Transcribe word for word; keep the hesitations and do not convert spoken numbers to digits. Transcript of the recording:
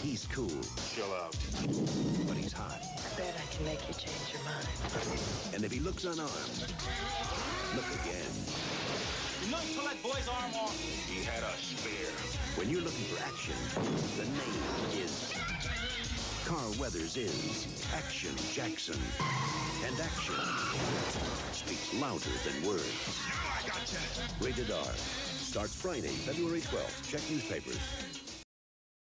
He's cool. Chill out. But he's hot. I bet I can make you change your mind. And if he looks unarmed, look again. You know you pull that boy's arm off. He had a spear. When you're looking for action, the name is... Carl Weathers is Action Jackson. And action speaks louder than words. Now I got you. Rated R. Starts Friday, February twelfth. Check newspapers.